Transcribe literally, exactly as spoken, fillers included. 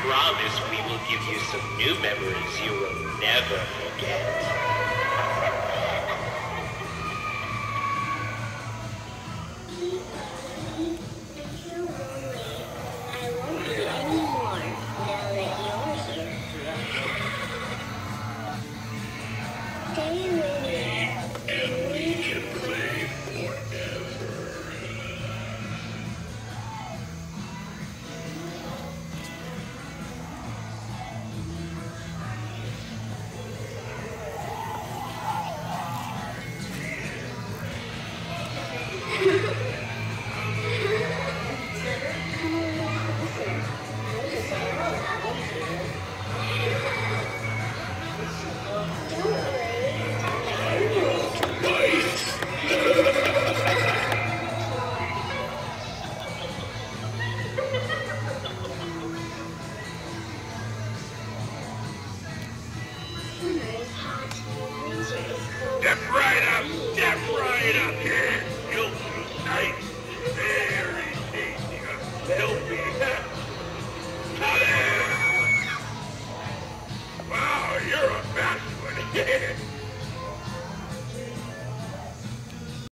promise we will give you some new memories you will never forget. Step right up! Step right up here! You'll be nice. Very tasty. Help me.